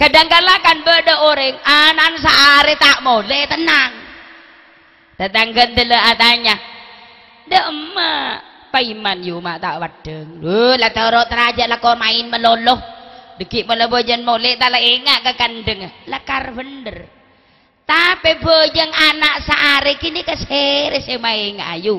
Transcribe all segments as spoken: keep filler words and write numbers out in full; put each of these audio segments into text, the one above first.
kadang-kala kan beda orang anan sehari tak boleh tenang tetangga dulu atanya dah emak paiman yu mak tak wadeng lu lah teruk teraja lah kau main meloloh dikit malah bojan molek tak lah ingat ke kandeng lakar bener tapi bojang anak sehari kini keseri si main ayu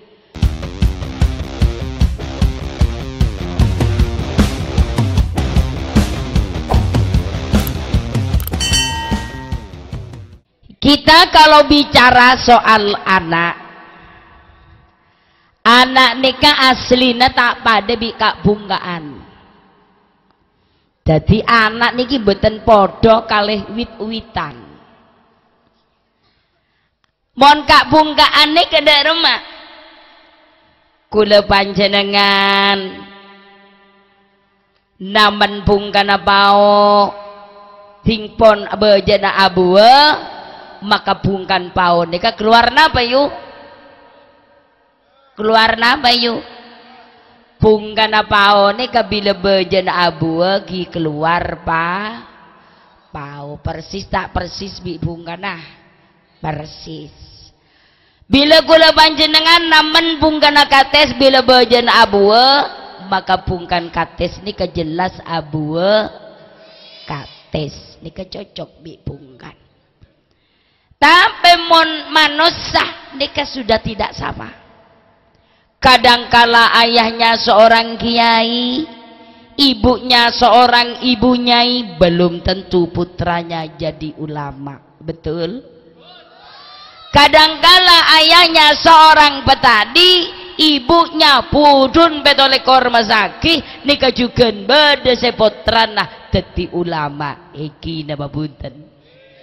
kita kalau bicara soal anak anak nikah aslinya tak pada bika bunggaan jadi anak niki beten podo kalih wit-witan mon kak bunggaan nih kada rumah kula panjenengan namen bungkana pao tingpon bejana abua maka bungkan pao nika keluar napa yuk keluar napa yuk bungkan pao nika bila bejana abua gi keluar pa pao persis tak persis bi bungkan nah persis bila kula panjenengan namen bungkan kates bila bejana abua maka bungkan kates nika jelas abua kates nika cocok bi bungkan tapi mon manusia nikah sudah tidak sama kadangkala ayahnya seorang kiai ibunya seorang ibu nyai belum tentu putranya jadi ulama betul kadangkala ayahnya seorang petani ibunya pudun betole korma sakih nikah juga beda sepotrana dadi ulama iki nama bunten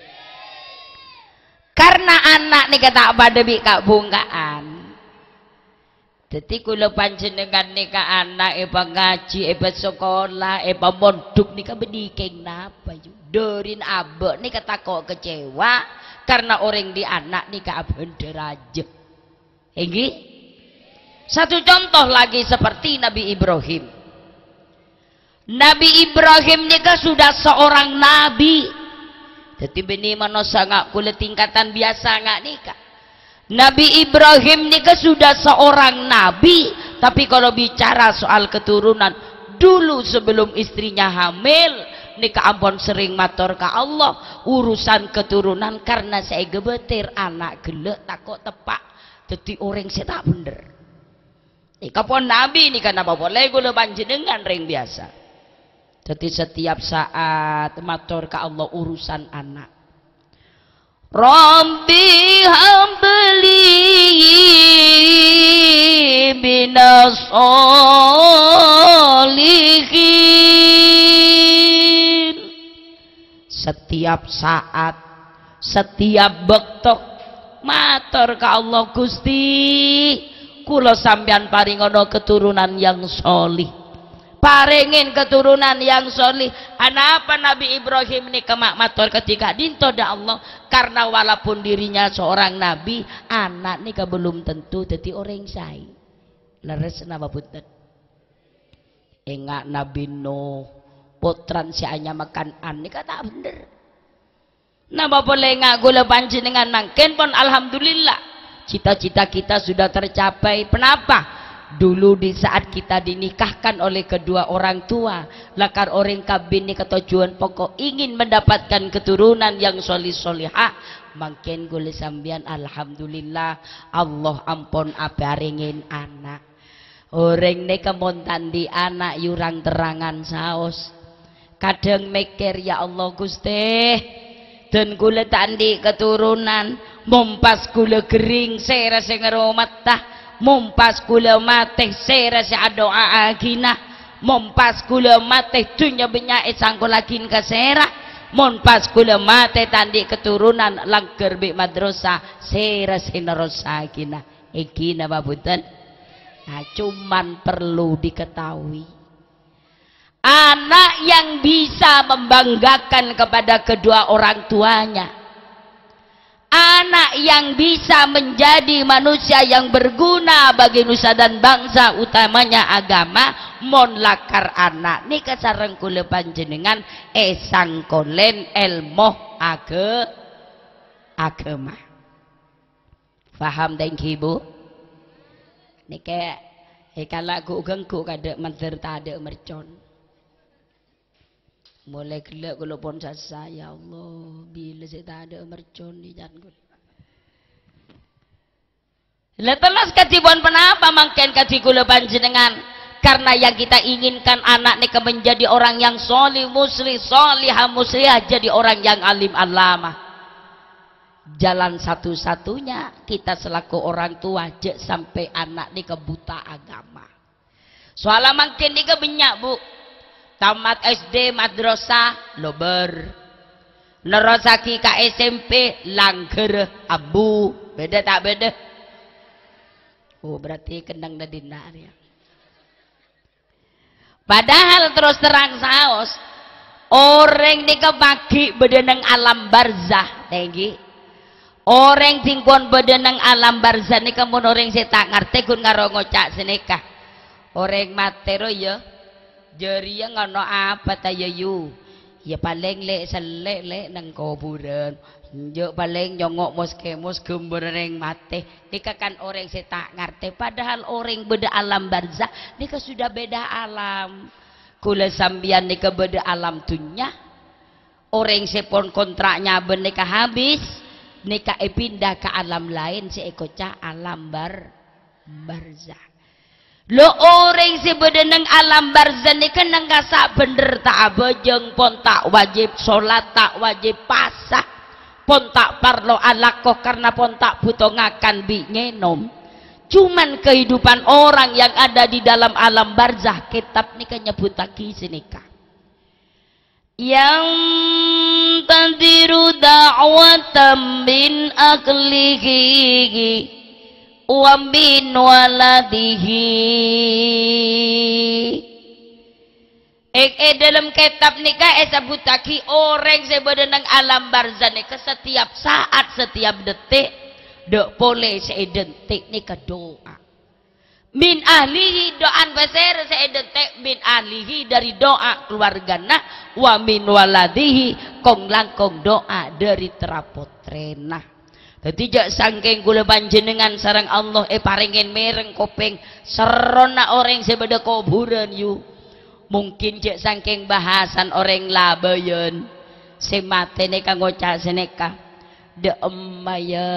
karena anak nih kata pada bika bungkaan jadi kula panjenengan nika anak eba ngaji eba sekolah eba mondok nika bedikeng napa yuk dorin abe nika kok kecewa karena orang di anak nika bener aja ini satu contoh lagi seperti Nabi Ibrahim Nabi Ibrahim nika sudah seorang nabi jadi bini manusia nggak kulit tingkatan biasa nggak nikah Nabi Ibrahim nikah sudah seorang nabi tapi kalau bicara soal keturunan dulu sebelum istrinya hamil nikah ampun sering matur ke Allah urusan keturunan karena saya gebetir anak gelek takut tepak jadi orang saya tak bener nikah pun nabi nikah napa boleh gula panjenengan ring biasa jadi setiap saat matur ke Allah urusan anak Rabbi habli minas solihin setiap saat setiap bektok matur ke Allah Gusti kula sampean paringono keturunan yang solih paringin keturunan yang solih anak apa Nabi Ibrahim ini kemak matur ketika dintoda Allah karena walaupun dirinya seorang nabi anak ini belum tentu jadi orang say leres nama punten enggak Nabi Nuh putran si hanya makan an ini kata bener nama boleh enggak gula panjenengan mangken pun alhamdulillah cita-cita kita sudah tercapai kenapa dulu di saat kita dinikahkan oleh kedua orang tua lakar orang kabin ini ketujuan pokok ingin mendapatkan keturunan yang solih solihah makin gule sambian alhamdulillah Allah ampun abaringin anak orang ini kemontan di anak yurang terangan saos kadang mikir ya Allah Gusti dan gule tandi keturunan mompas gule gering saya rasa ngeromatah mompas kula mate sera si doa agina mompas kula mate dunya benyae sangkulakin kasera mompas kula mate tandi keturunan langker bi madrasah sera sinerosa agina iki napa punten nah cuman perlu diketahui anak yang bisa membanggakan kepada kedua orang tuanya Anak yang bisa menjadi manusia yang berguna bagi nusa dan bangsa, utamanya agama, mon lakar anak nika sareng kula panjenengan esang kolen ilmu age agama. Paham thank you Bu? Nika ikala ku gengku kada menzer tade mercon. Mulai gelak kalau pun saya ya Allah bila saya tak ada mercon di jangan. Letelas katibon penapa mangken katikula panjenengan karena yang kita inginkan anak nika menjadi orang yang solih muslim solihah muslihah jadi orang yang alim alama. Jalan satu-satunya kita selaku orang tua je sampai anak nika buta agama. Soalnya mangken nika banyak Bu. Tamat S D madrasah lober, nerosaki ka S M P langger abu, beda tak beda? Oh berarti kendang dadina ya. Padahal terus terang saos orang ni kebagi bedeneng alam barzah, tinggi. Orang tingkon bedeneng alam barzah ni kamu orang saya tak ngerti kun ngaro ngocak seneka. Orang matero ya. Jari yang ngono apa tayayu ya paling lek selek lek nang kuburan yo paling nyongok moske moske bereng mate nika kan orang saya tak ngerti padahal orang beda alam barzah nika sudah beda alam kula sambian nika beda alam dunya orang sepon kontraknya benika habis nika e pindah ke alam lain si ekoca alam bar barzah. Lo orang si bedeneng alam barzah ni kan nangasa bener tak abejeng pon tak wajib sholat tak wajib pasah pon tak parlo alakoh karena pon tak butuh ngakan bi ngenom cuman kehidupan orang yang ada di dalam alam barzah kitab ni kan nyebut lagi sinika yang tadiru da'watan min aklihi wa min waladihi. Ek eh dalam kitab nikah eh sabutaki orang sebenarnya alam barzah nikah setiap saat setiap detik dok boleh seidentik nikah doa. Min ahlihi doan beser seidentik min ahlihi dari doa keluargana wa min waladihi kong langkong doa dari terapotrena. Dadi jak sangking kula panjenengan sareng Allah eh paringin mereng kopeng serona orang sebeda kuburan yu. Mungkin jak sangking bahasan orang labayan semate neka ngocak seneka de emaya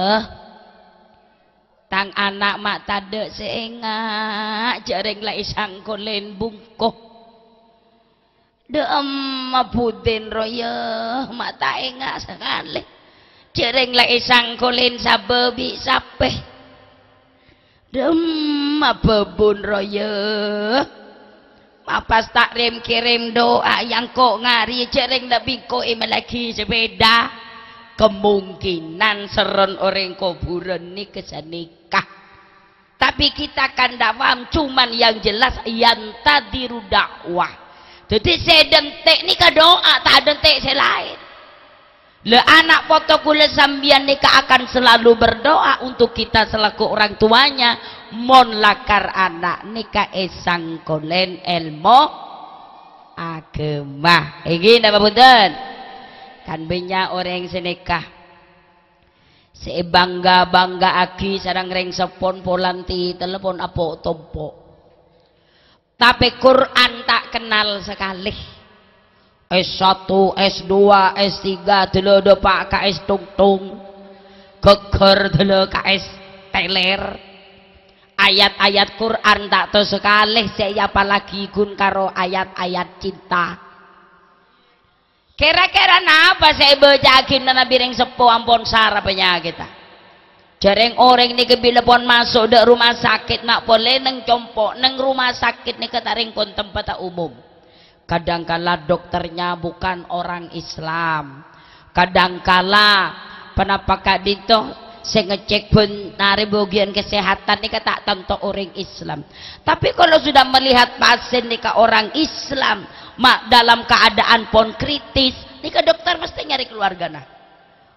tang anak mak tade seenga jareng la isang kolen bungkoh de emma pudin roya mak ta enga sekali cereng la isang kolen sabebi sapeh dem apa bun roya mapas takrim kirim doa yang kok ngari cereng dak bingko lagi sepeda kemungkinan seron orang kuburan ni kesanikah tapi kita kan dak paham cuman yang jelas yang tadiru dakwah jadi saya dentek ni ke doa tak dentek saya lain. Le anak foto kula sambian nikah akan selalu berdoa untuk kita selaku orang tuanya mon lakar anak nikah esang kolen ilmu agama iki napa punten kan banyak orang senikah se bangga bangga aki sarang reng sepon polanti telepon apo tompo tapi Quran tak kenal sekali S satu, S dua, S tiga dulu do pak K S tungtung geger dulu K S teler ayat-ayat Quran tak tahu sekali saya apalagi gun karo ayat-ayat cinta kira-kira napa saya bejakin Nabi ring sepo ampun sara penyakit jareng orang ni kebila pon masuk de rumah sakit nak boleh neng compok neng rumah sakit ni ketaring pon tempat umum kadangkala dokternya bukan orang Islam kadangkala penapakah dito saya ngecek pun nari bagian kesehatan ni tak tentu orang Islam tapi kalau sudah melihat pasien ni ke orang Islam mak dalam keadaan pon kritis ni ke dokter mesti nyari keluarga nah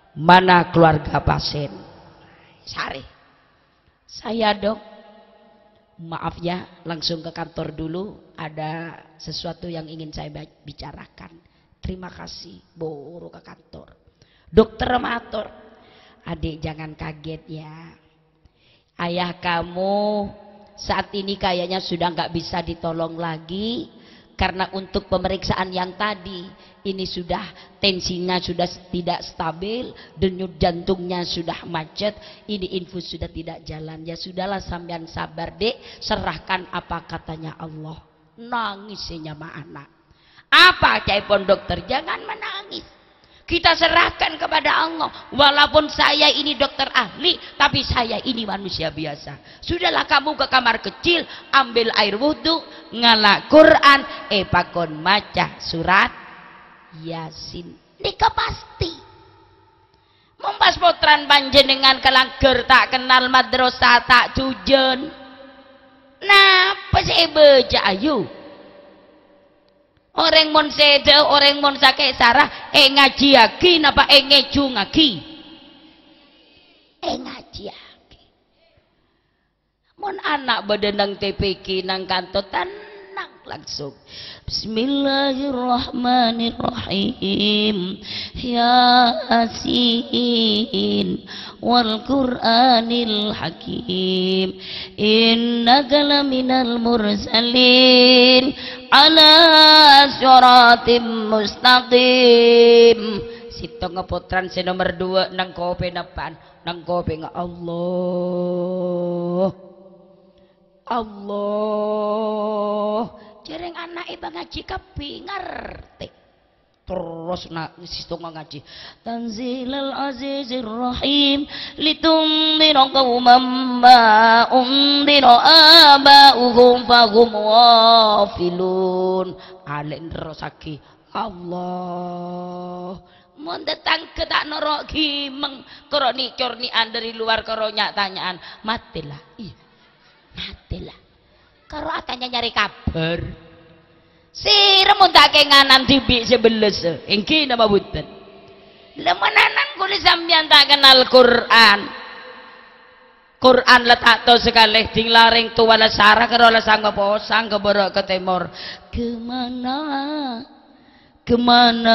Mana keluarga pasien? Sari. Saya dok. Maaf ya, langsung ke kantor dulu. Ada sesuatu yang ingin saya bicarakan. Terima kasih. Buru ke kantor. Dokter matur. Adik jangan kaget ya. Ayah kamu saat ini kayaknya sudah nggak bisa ditolong lagi. Karena untuk pemeriksaan yang tadi. Ini sudah tensinya sudah tidak stabil, denyut jantungnya sudah macet, ini infus sudah tidak jalan. Ya sudahlah sampean sabar dek, serahkan apa katanya Allah. Nangisnya mah anak. Apa caipun dokter? Jangan menangis. Kita serahkan kepada Allah. Walaupun saya ini dokter ahli, tapi saya ini manusia biasa. Sudahlah kamu ke kamar kecil, ambil air wudhu, ngalak Quran, eh pakon maca surat Yasin. Nika pasti. Mempas potran panjenengan kelangger tak kenal madrasah tak tujen. Napa sih beja ayu? Orang mon sede, orang mon sakit sarah, eh ngaji aki, napa eh ngejung aki? Eh ngaji aki. Mon anak badanang T P K nang kantor tenang langsung. Bismillahirrahmanirrahim. Yasin wal Qur'anil Hakim. Innaka laminal mursalin ala siratim mustaqim. Sito ngepotran si nomor dua nang kope napan nang kope nga Allah Allah jareng anak iba ngaji kapi ngerti terus nak situ ngaji Tanzilal Azizir Rahim litumdira qauman ma umdira aba'uhum fahum wafilun alen terusaki Allah mun datang ke tak norok gimeng karo nikor nian dari luar karo nyak tanyaan matilah ih matilah karo atanya nyari kabar si remun tak kenganan tibi sebeles engki nama buten lemenanan kuli sambian tak kenal Quran Quran letak to sekali ding laring tu wala sarah karo la sang posang ke borok ke timur kemana kemana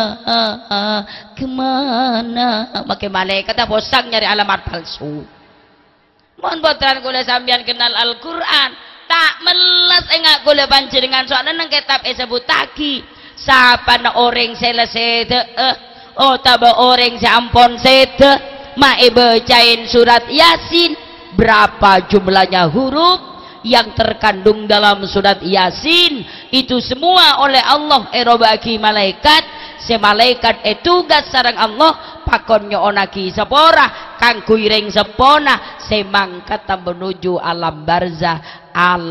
kemana makai malaikat posang nyari alamat palsu mohon potran kula sambian kenal Al-Quran tak meles enggak kula panjenengan soalnya nang kitab disebut taki sapa na orang selesai eh oh taba orang sampon sete mae bacain surat Yasin berapa jumlahnya huruf yang terkandung dalam surat Yasin itu semua oleh Allah erobaki malaikat se malaikat e tugas sareng Allah pakonnya onaki sepora kang kuiring sepona se mangkat menuju alam barzah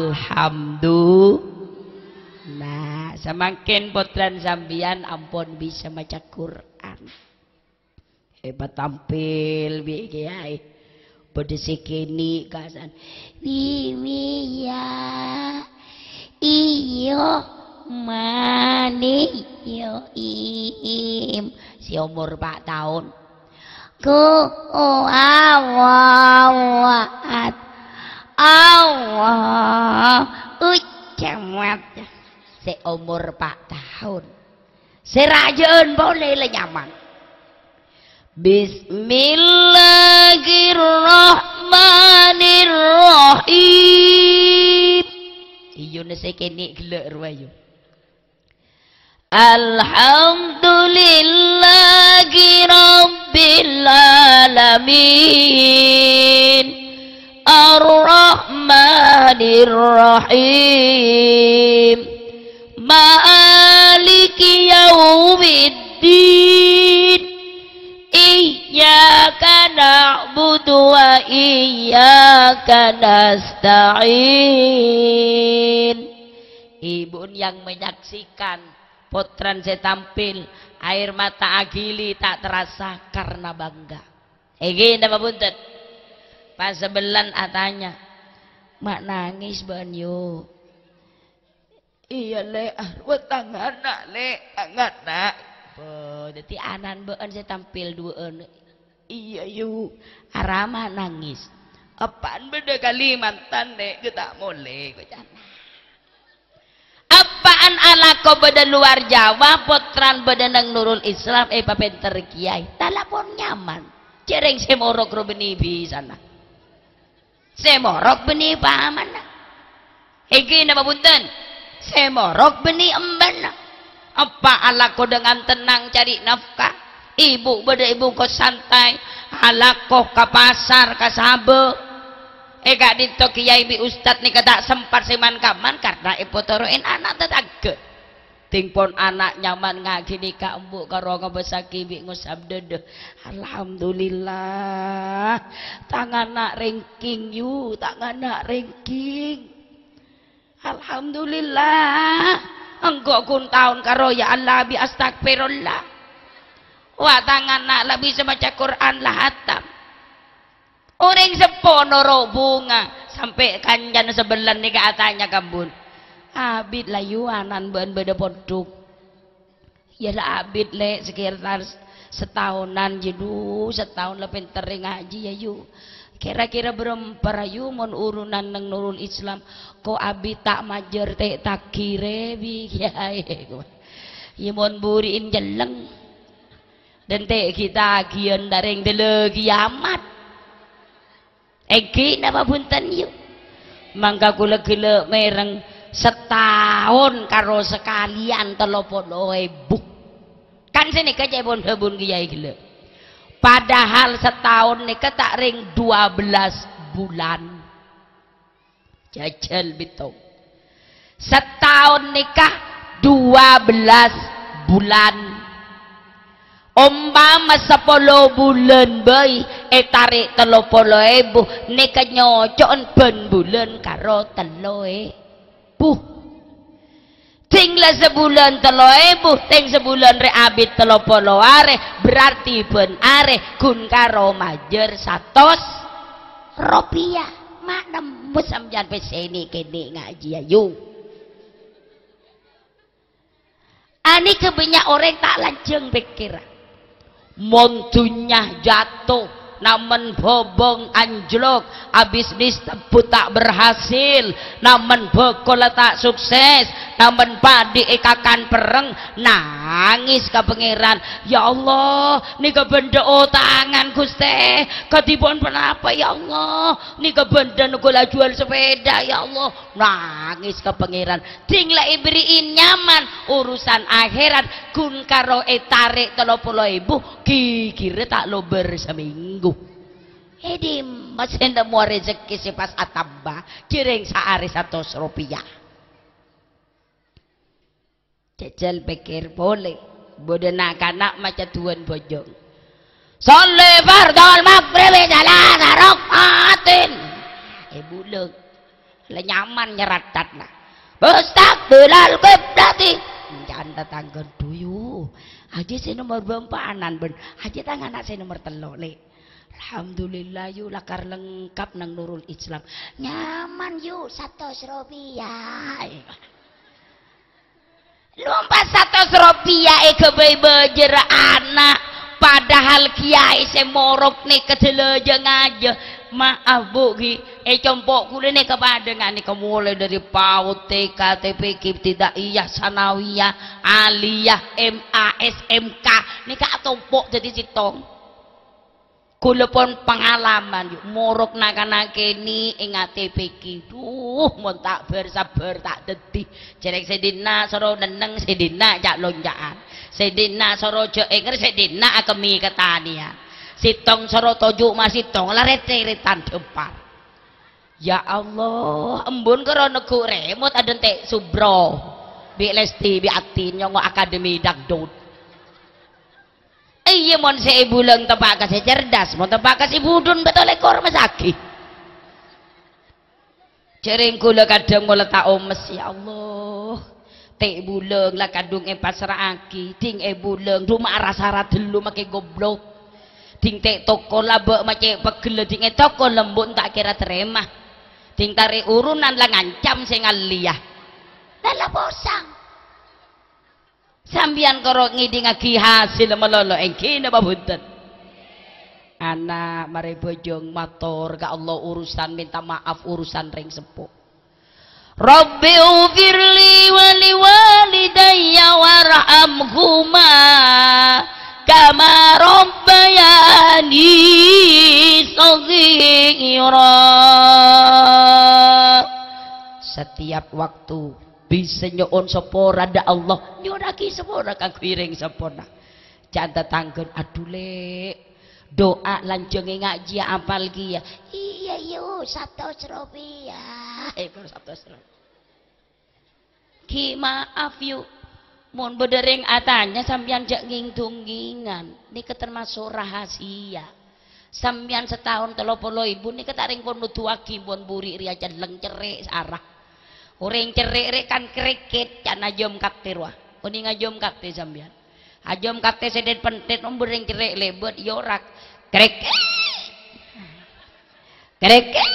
alhamdulillah. Nah semakin potran sambian ampun bisa maca Quran hebat tampil bi kiai pada sekini kasan wiwi ya iyo mani yo im si umur empat tahun ku awat Allah ucamat si umur empat tahun serajan boleh lah nyaman. Bismillahirrahmanirrahim. Iyo nasi kini gelak ruayu. Alhamdulillahi rabbil alamin. Ar-Rahmanir-Rahim. Maliki yaumiddin. Iyyaka na'budu wa iyyaka nasta'in. Ibu yang menyaksikan potran saya tampil air mata agili tak terasa karena bangga. Egi nama buntet pas sebelan atanya mak nangis banyu iya le arwah tangan le tangan nak oh, jadi anan beun saya tampil dua Iya yu, Arama nangis. Apaan beda Kalimantan dek kita mulai kejana. Apaan alako beda luar Jawa potran beda nang Nurul Islam eh papenter kiai. Telepon nyaman. Cereng semorok ro beni bisana. Semorok beni pamana. Iki nama punten. Semorok beni embana. Apa alako dengan tenang cari nafkah. Ibu beda ibu kok santai. Alako ke pasar ke sabe. Eh gak dito kiai bi ustad nih kata sempat seman kaman karena ibu toroin anak tetangga. Tingpon anak nyaman ngagi nih kak embu karo ngebesaki bi ngusap dede. Alhamdulillah. Tangan nak ranking yu, tangan nak ranking. Alhamdulillah. Engkau kun tahun karo ya Allah bi astagfirullah. Wah tangan nak lebih semaca Quran lah hatam. Orang sepono ro bunga sampai kanjan sebelah nih katanya kambun. Abid layuanan ben beda poduk. Ya lah abid le sekitar setahunan jidu setahun lebih tering ngaji ya yu. Kira-kira berempat ayu mon urunan nang Nurul Islam. Ko abid tak majer te tak kire bi kiai. Ya mon buriin jeleng. Dan te kita kian dareng dele kiamat. Egi nama punten yuk. Mangga kula gila mereng setahun karo sekalian telepon ibu. Kan sini ke jebon hebun kiai gila. Padahal setahun nih tak ring dua belas bulan. Jajal bitong. Setahun nikah dua belas bulan. Umpama sepuluh bulan bayi eh tarik telo polo ibu nika nyocok ben bulan karo telo ibu tinggal sebulan telo ibu ting sebulan re abit telo polo are berarti ben are kun karo majer satos rupiah mana musam jan peseni kene ngaji ayu ani kebanyak orang tak lanceng pikiran. Montunya jatuh namun bobong anjlok abis disebut tak berhasil namun bekol tak sukses namun padi ikakan pereng nangis ke pangeran ya Allah nika benda oh tangan Gusti ketibon penapa ya Allah nika benda nukula jual sepeda ya Allah nangis ke pangeran tinggal iberiin nyaman urusan akhirat kun karo etarik telo puluh ibu kikira tak lo berseminggu Edi masih nemu rezeki si pas atamba kiring sehari satu rupiah. Jajal pikir boleh bodoh nak anak macam tuan bojong. Salli fardal maghrib jalan rakaatin. Eh bulan, le nyaman nyeratat lah. Mustaqbilal qiblati. Jangan tetangga duyu. Aja saya nomor bempanan ben. Aja tangan anak saya nomor telur le. Alhamdulillah yuk lakar lengkap nang Nurul Islam nyaman yuk satu rupiah lompat satu rupiah eh kebai bejer anak padahal kiai semorok nih kedelejeng aja maaf bu ki eh compok kulit nih kepadengan nih kemulai dari PAUD T K T P K tidak iya sanawiyah aliyah M A S M K nih kak tompok jadi citong kula pun pengalaman yuk morok nakan-nakan ini ingat T P K duh mau tak bersabar tak dedih jerek sedina soro neneng sedina jak lonjaan sedina soro jenger sedina akemi ketania sitong soro tojuk masih tong laret-retan depan ya Allah embun kerono ku remot ada tek subro bi lesti bi atin nyongo akademi dagdut iya mon saya bulan tepak kasih cerdas mon tepak kasih budun betul ekor masaki cering kula kadang mula tak omes ya Allah tek bulan lah kadung empat seraki ting e bulan rumah rasa dulu make goblok ting tek toko labek make pegel ting e toko lembut tak kira terima ting tarik urunan lah ngancam saya ngaliyah dalam bosang sambian korok ngidi ngagi hasil melolo engki napa bunten anak mari bojong matur ka Allah urusan minta maaf urusan ring sepuh. Rabbi ufirli wali walidayya warhamhuma kama rabbayani shaghira. Setiap waktu bisa nyuwun sapa rada Allah nyuraki sepura kang piring sepona. Jangan tanggon aduh lek doa lanjenge ngaji apal ki ya. Iya yo satu rupiah. Eh satu rupiah. Ki maaf yuk. Mun bedering atanya sampeyan jak ngingtung-ngingan. Niki termasuk rahasia. Sampeyan setahun telung puluh ribu niki taring pun nuduhake pun buri ria jeleng cerik sarah. Ureng cerik kan krikit can ajom kaktir wah. Uni ngajom kaktir sampeyan. Ajom kaktir sedet pentit umbereng cerik lebet yo rak krikit. Krikit.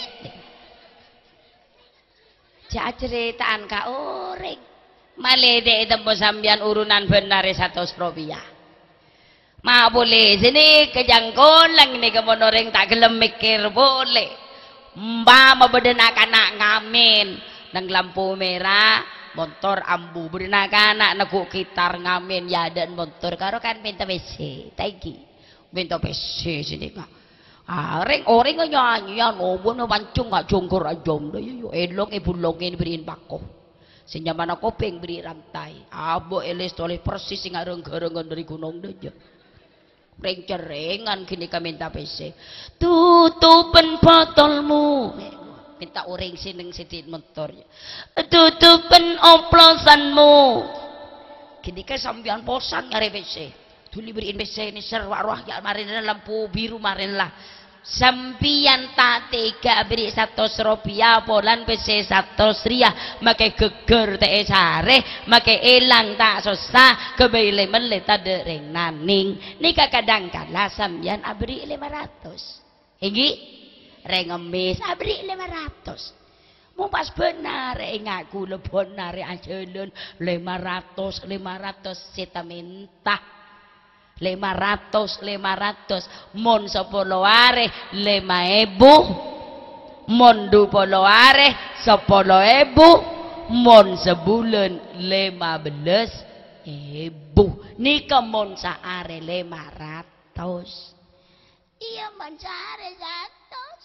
Jak ceritaan ka ureng. Malede tempo sambian urunan benar satu rupiah. Ma boleh sini kejangkon lang ini kemonoreng tak gelem mikir boleh. Mbak bedenak anak ngamen nang lampu merah motor ambu bedenak anak neguk kitar ngamen ya dan motor karo kan minta P C taiki minta P C sini kak. Ah ring orang nyanyi ya nobo no pancung gak jongkor ajom dah yo elong ibu longin beriin pakoh. Senyaman aku peng beri rantai abo elis toleh persis sing areng-arengan dari gunung deja ring cerengan kini ka minta P C tutupen botolmu minta orang sineng sitit motor tutupen oplosanmu kini ka sambian posan nyari P C tuli beriin P C ini serwak-wak ya marin lampu biru marin lah sampian tak tega beri satu rupiah polan P C satu ria make geger teh sare make elang tak susah kebaile melet tade ring naning nika kadang kala sampian abri lima ratus inggi reng ngemis abri lima ratus mau pas benar ngaku lebon nare ajelun lima ratus lima ratus sita minta lima ratus lima ratus mon sepuluh are lima ebu mon dupuluh are sepuluh ebu mon sebulan lima belas ebu nika mon saare lima ratus iya mon saare ratus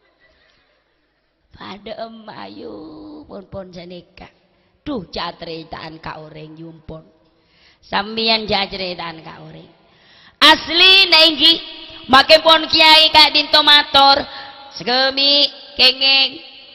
pada emayu pun pun senika duh jatretaan ka orang yumpon sambian jatretaan ka orang asli naiki make pon kiai kak dinto mator segemi kengeng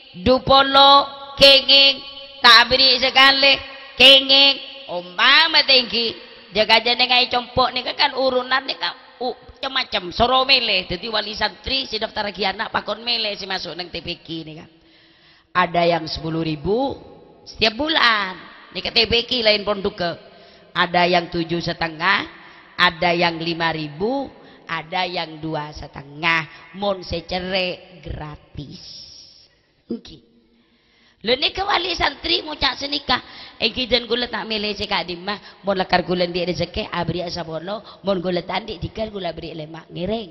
dupolo kengeng tak beri sekali kengeng umpama tinggi jaga jane ngai compok nih kan urunan nih kan uh, macam-macam soro mele jadi wali santri si daftar anak pakon mele si masuk nang T P K nih kan ada yang sepuluh ribu setiap bulan nih ke T P K lain pon duke ada yang tujuh setengah ada yang lima ribu, ada yang dua setengah, mon secere gratis. Oke. Lene ke wali santri mau cak senikah, eki dan gula tak milih cekak dimah, mon lekar gula di rezeki abri asabono, mon gula tandi dikar gula beri lemak ngiring.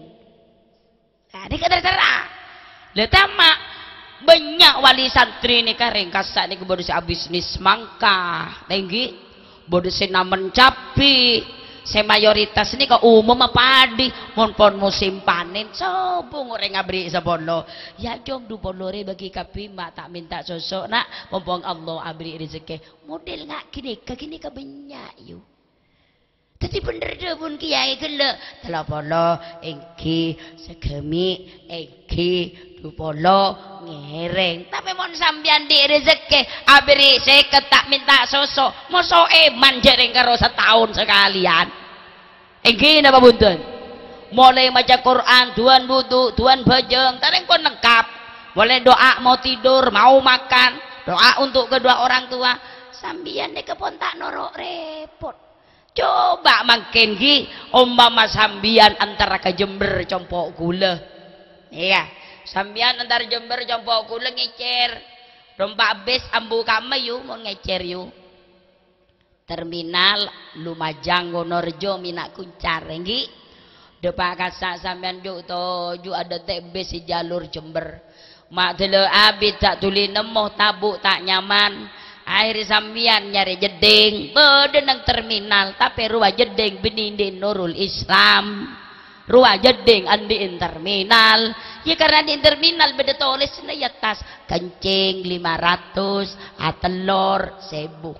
Nah, ini kata terang. Letama banyak wali santri nih kan ringkasak nih kebodoh si bisnis mangka, tinggi, bodoh si namen capi. Saya mayoritas ini ke umum apa adi mon pon musim panen sobong orang ngabri sabono ya jom du polore bagi kapima tak minta sosok nak pompong Allah abri rezeki model ngak kini ke kini ke banyak yuk tapi bener deh pun kiai gele telah polo engki segemi engki du polo ngereng tapi mon sambian di rezeki abri saya ketak minta sosok moso eman jereng karo setahun sekalian engki napa bunten mulai maca Quran tuan wudu tuan bajeng tareng pun lengkap boleh doa mau tidur mau makan doa untuk kedua orang tua sambian nek kepon tak norok repot coba makin gi umpama sambian antara ke Jember compok gula iya sambian antara Jember compok gula ngecer rompak bes ambu kame yu mau ngecer yu terminal Lumajang Wonorejo Minak Kuncar nggih Depak kasak sampean juk to juk ada T B si jalur Jember. Mak dele abid tak tuli nemoh tabuk tak nyaman. Akhir sampean nyari jeding bedenang terminal tapi ruah jeding benindin Nurul Islam. Ruah jeding andiin terminal. Ya karena di terminal beda tulis na ya tas kencing lima ratus atelor sebu.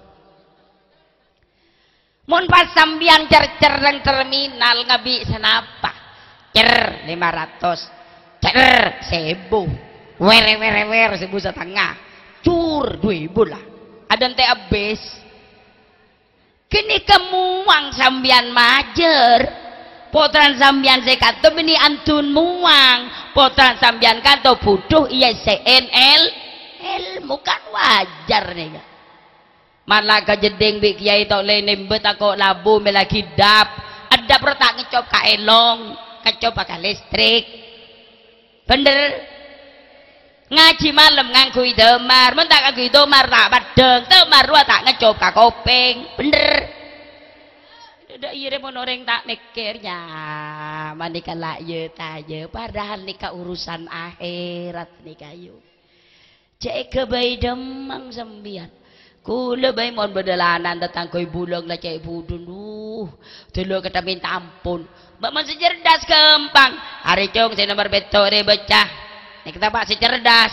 Mun pas sambian cer-cer nang terminal ngabi senapa cer lima ratus cer sebu were were were sebu setengah cur dua ribu lah ada teh abis kini kemuang sambian majer potran sambian sekato bini antun muang potran sambian kanto butuh iya C N L ilmu kan wajar nih kan malah kejeding bik kiai tok lene bet aku labu melagi dap ada protak ngecop ka elong ngecop ka listrik bener ngaji malam nganggo demar men tak nganggo demar tak padeng demar dua tak ngecop ka kopeng bener dak iya mon orang tak mikirnya manika lak ye ta ye padahal nika urusan akhirat nika yo cek kebai demang sembian kula bae mon bedelanan tentang koi bulang lah cek budun duh dulu kita minta ampun mbak masih cerdas kempang hari cong saya nomor betok re becah ini kita pak si cerdas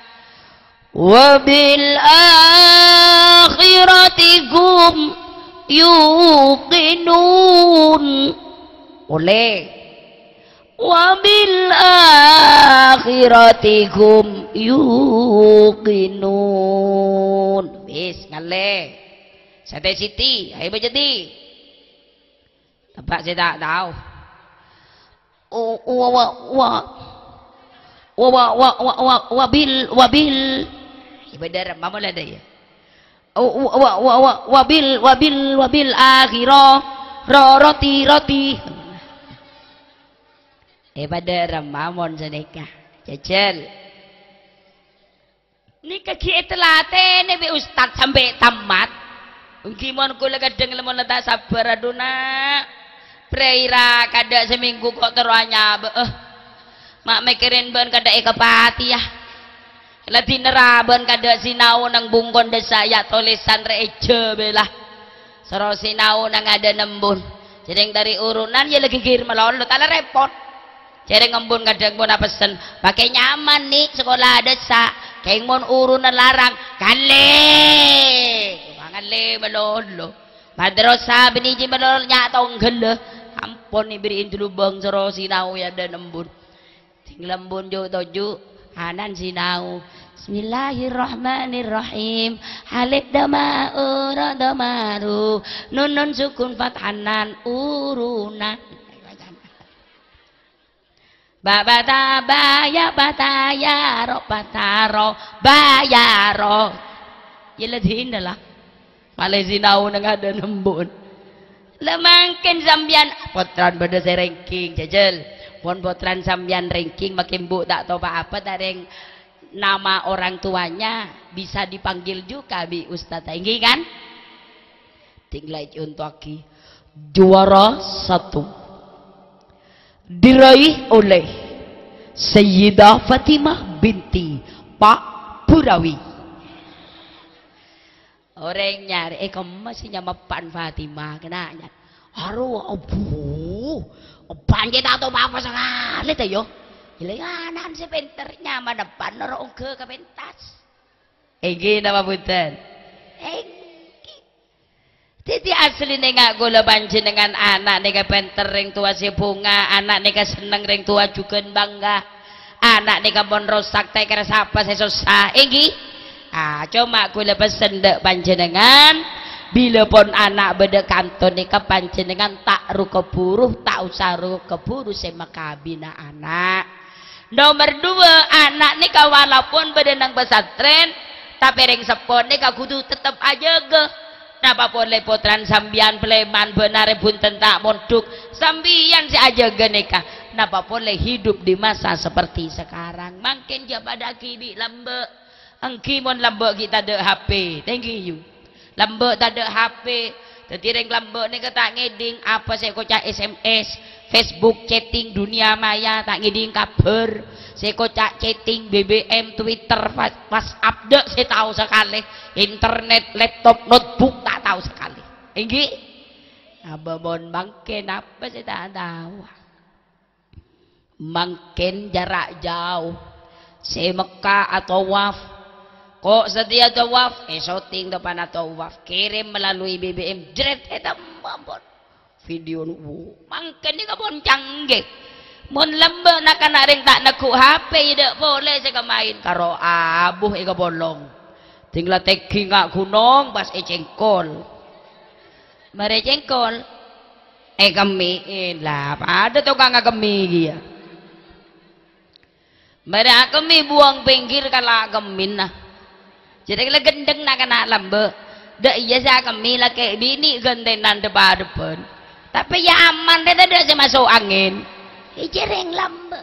wabil akhiratikum yuqinun oleh wabil akhiratikum yuqinun wis ngale sate siti ayo jadi tempat saya tak tahu wa wa wa wa wa wa wabil wabil ibadah mama ada ya wa wa wa wabil wabil wabil akhirah roti roti ibadah mamon sedekah jajal ni kaki telate ni be ustad sampai tamat gimana kula kadang lemon tak sabar aduna preira kada seminggu kok teruanya eh mak mikirin ben kada ekapati ya lati neraben kada sinau nang bungkon desa ya tulisan reje belah sero sinau nang ada nembun jadi dari urunan ya lagi kir melolo tak repot jadi ngembun kadang pun pesen pakai nyaman nih sekolah desa kayak mon urunan larang kale kale melolo madrasah beniji melolo nyata nggele ampun iberiin dulu bang sero sinau ya ada nembun tinglembun jo toju anan sinau Bismillahirrahmanirrahim halid dama ura damaru nun nun sukun fathanan urunan babata baya bataya ro bataro bayaro yelatin lah Malaysia nang ada nembun lemangkin sambian potran beda saya ranking jajal pon potran sambian ranking makin bu tak tahu apa-apa dari nama orang tuanya bisa dipanggil juga bi Ustaz tinggi kan tinggal untuk aki juara satu diraih oleh Sayyidah Fatimah binti Pak Burawi orang nyari eh kamu masih nyamapan Fatimah kenanya aduh abu banjir atau apa sekali tuh yo Ilayanan si pinternya mana depan norong ke ke pentas. Egi nama punten. Egi. Titi asli nengak gula banjir dengan anak nengak pinter ring tua si bunga, anak nengak seneng ring tua juga bangga, anak nengak bon rosak tay kira siapa saya susah. Egi. Ah cuma gula pesen dek banjir dengan bila pun anak beda kanton nengak banjir dengan tak ru keburu tak usah ru keburu sama kabina anak. Nomor dua anak nika walaupun bedenang pesantren tapi ring sepon nika kudu tetap aja ge napa boleh potran sambian pleman benar punten tak monduk sambian si aja ge nika napa boleh hidup di masa seperti sekarang makin jabat kibi lambe angki mon lambe kita de H P thank you lambe tak de H P tadi ring lambe nika tak ngeding apa saya kocak S M S Facebook chatting dunia maya tak ngiding kabar saya kocak chatting B B M Twitter WhatsApp dek saya tahu sekali internet laptop notebook tak tahu sekali ini ababon bangken apa saya tak tahu mungkin jarak jauh si Mekah atau waf kok setia tawaf eh shooting depan atau waf kirim melalui B B M jret eta mampun video nu mungkin ni kabon canggih mun lembe nak kana ring tak neku H P dak boleh saya main karo abuh ika bolong tinggal teki ngak gunung pas e cengkol mare cengkol eh kami lah ada tukang kami dia mare kami buang pinggir kala kemin nah jadi kalau gendeng nak kena lembe dak iya saya kami lah kayak bini gentenan depan depan tapi ya aman dia tidak saya masuk angin ijereng lambe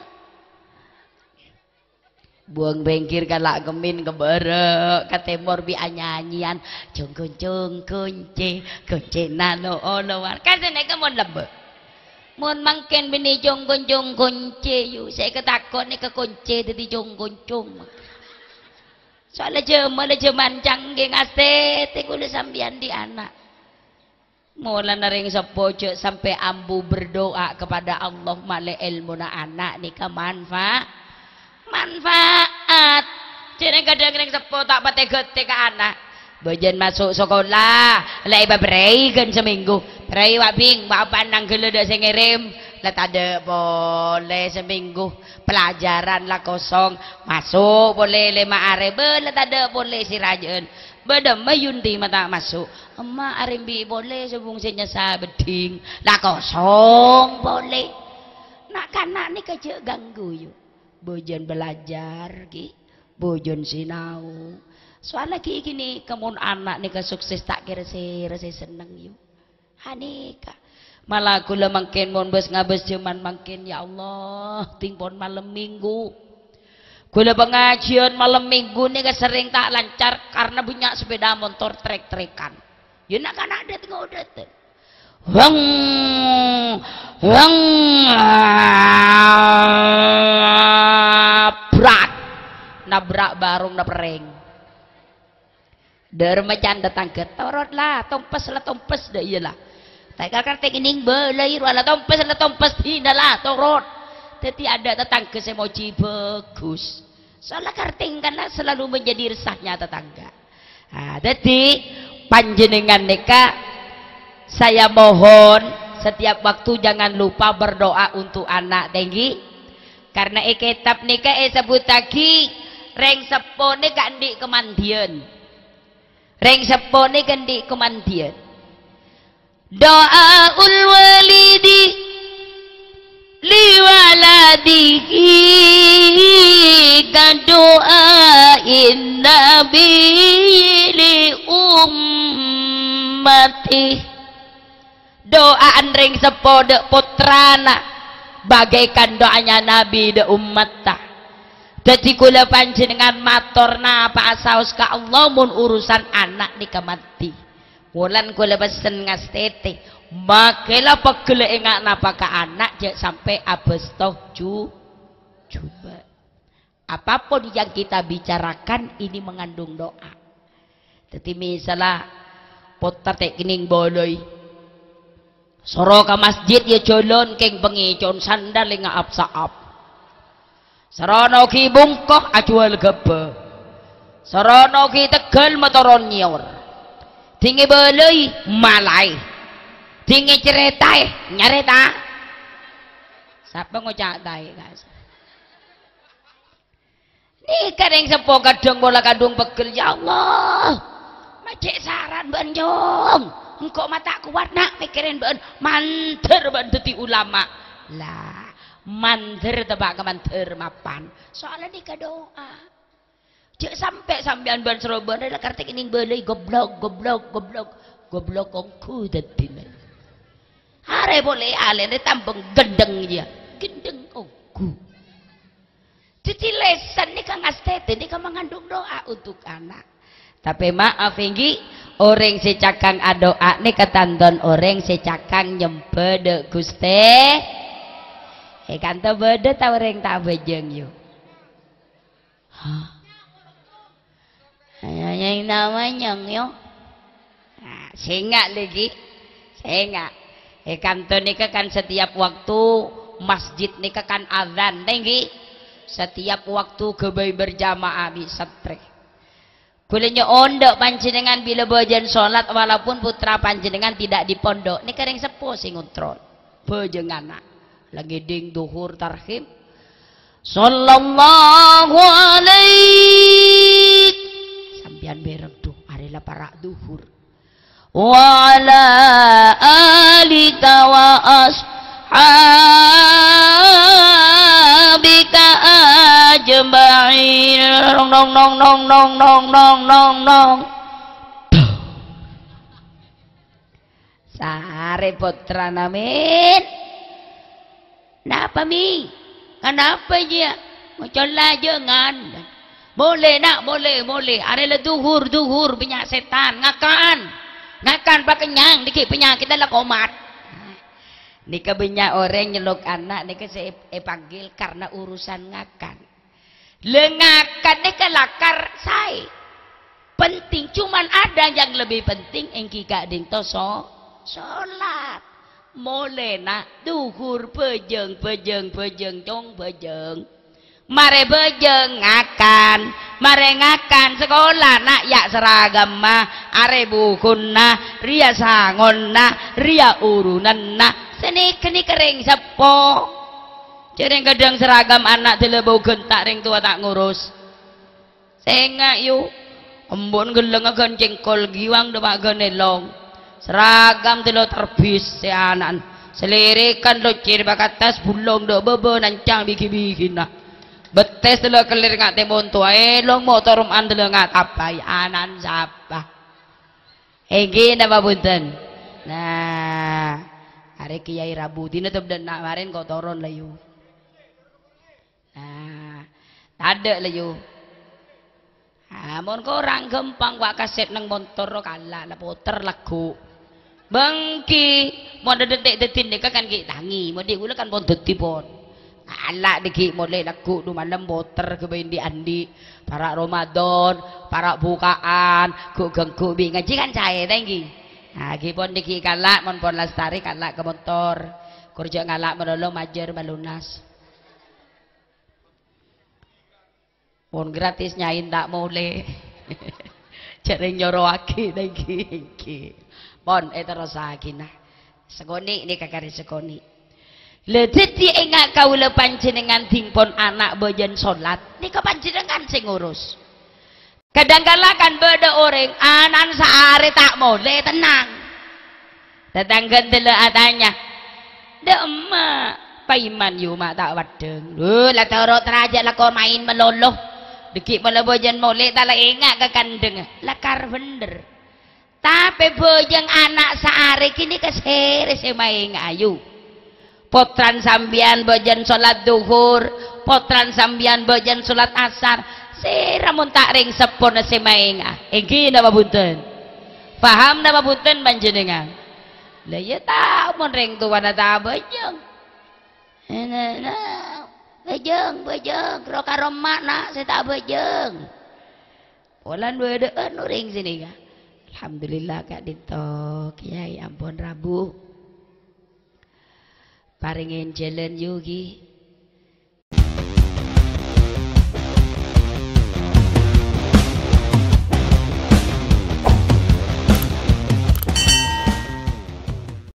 buang bengkir kalak kemin keberek katemor bi anyanyian jongkon jongkon ce kunce nalo olowan kan saya kemon lambe mon mangken bini jongkon jongkon ce yu saya ketakut ni kekunci jadi jongkon jong soalnya jema le jeman canggih ngaste tekule sambian di anak mula nering sepojo sampai ambu berdoa kepada Allah male ilmu na anak nikah manfaat manfaat jadi kadang-kadang sepo tak pate gete ke anak bajan masuk sekolah lah iba berai kan seminggu berai wabing bapak nang gelo dak sing ngirim lah ada boleh seminggu pelajaran lah kosong masuk boleh lima are lah ada boleh si rajen badam mayundi mata masuk emak arimbi boleh sebung senyasa beding lah kosong boleh nak kanak ni kerja ganggu yuk bojan belajar ki bojan sinau soal lagi gini kemun anak ni ke sukses tak kira si rasa seneng yuk hanika malah kula mangkin mon bes ngabes cuman mangkin ya Allah timpon malam minggu kula pengajian malam minggu ni sering tak lancar karena punya sepeda motor trek-trekan. Ya nak kan ada tengok datang. Wang wang berat nabrak barung napreng. Dermajan datang ke torot lah, tompes lah tompes dah iyalah. Tak kan tek ining belai wala tompes lah tompes hinalah torot. Tetapi ada tetangga semoji bagus. Soalnya karting karena selalu menjadi resahnya tetangga. Nah, jadi panjenengan neka saya mohon setiap waktu jangan lupa berdoa untuk anak tinggi. Karena e kitab neka e sebut lagi reng sepone kandi kemandian. Reng sepone kandi kemandian. Doa ul walidi liwaladihi kadoain nabi li ummati doaan ring sepode putrana bagaikan doanya nabi de ummata jadi kula panjenengan maturna apa asaus ka Allah mun urusan anak ni kamati wulan kula pesen ngastete makelah pegele engak napa ka anak jak sampai abestoh ju coba apapun yang kita bicarakan ini mengandung doa jadi misalnya potar tek kining boloi soro ka masjid ya jolon keng bengi con sandal ngaap saap sarono ki bungkoh ajual gebe sarono ki tegal motoron nyor tinggi boloi malai tinggi ceretai nyareta siapa ngocak tai guys ini kadang sepo kadang bola kadung pegel ya Allah macet saran banjong engkau mata kuat nak mikirin ben manter ben deti ulama lah manter tebak ke manter mapan soalnya ini doa cek sampai sampean ban seroban ada kartik ini belai goblok goblok goblok goblok kongku deti hari boleh alen ditambung gendeng dia gendeng ogu jadi lesan ini kan ngastete ini kan mengandung doa untuk anak tapi maaf inggi orang secakang adoa ini ketanton orang secakang nyempede guste eh kanto beda tau ring tak bejeng yo. Hah? Yang namanya yo. Nah, singa lagi. Singa. Eh kanto nika kan setiap waktu masjid nika kan azan tinggi. Setiap waktu kebai berjamaah bisa trek. Kulenya ondok panjenengan bila bojan sholat walaupun putra panjenengan tidak di pondok. Ini kering sepuh sing ngontrol. Bojan anak lagi ding duhur tarhim. Sallallahu alaihi sambian bereng tuh adalah para duhur. Wa ala alika wa ashabika ajma'in. Nong nong nong nong nong nong nong nong nong. Sare putra namin. Kenapa mi? Kenapa dia? Macam lah jangan. Boleh nak, boleh, boleh. Adalah duhur, duhur punya setan. Ngakan. Ngakan pak kenyang. Dikit penyakit adalah komat. Nika banyak orang nyeluk anak. Nika saya eh, panggil karena urusan ngakan. Lengakan nika lakar saya. Penting. Cuman ada yang lebih penting. Engki kak ding toso. Sholat. Boleh nak duhur pejeng pejeng pejeng cong pejeng mare pejeng ngakan mare ngakan sekolah nak ya seragam mah are bukun nah ria sangon nah ria urunan nah seni keni kering sepo jadi kadang seragam anak dilebau gentak ring tua tak ngurus sengak yuk embon geleng agan cengkol giwang demak genelong seragam telo terbis si anak selirikan lo ciri bakat tas bulong do bebe nancang bikin-bikin nah betes telo kelir ngat temon tua elong motorum an telo ngat apa anan siapa egi nama bunten nah hari kiai rabu tina tetep dan nak kemarin kotoron layu nah ada layu amun korang gempang wak kaset nang motor lo kalah lah puter lagu bangki mau detik-detik nika kan ki tangi mau dia gula kan pon deti pon ala diki mulai laku du malam boter ke di andi para Ramadan para bukaan ku gengku bi ngaji kan cair tinggi nah ki pon diki kalak mon pon lestari kalak ke motor kerja ngalak menolong majer malunas pon gratis nyain tak mulai cari nyoroaki tinggi pon itu rasa gina sekoni ini kakari sekoni ledeti enggak kau le panjenengan tingpon anak bojan sholat ini ke panjenengan sing ngurus kadang-kala kan beda orang anan sehari tak boleh tenang tetanggan tele adanya de emak paiman yu mak tak wadeng lu lah teruk terajak lah kau main meloloh dikit malah bojan molek tak lah enggak ke kandeng lakar bener tapi bojeng anak sehari kini keseri semaing ayu potran sambian bojan sholat duhur potran sambian bojan sholat asar seramun tak ring sepon semaing ah egi nama bunten paham nama bunten panjenengan lah ya tak mon ring tuan ada bojeng bojeng bojeng rokarom makna saya tak bojeng polan dua dean ring sini kan alhamdulillah kak Dito kiai ampun rabu paringin jalan yugi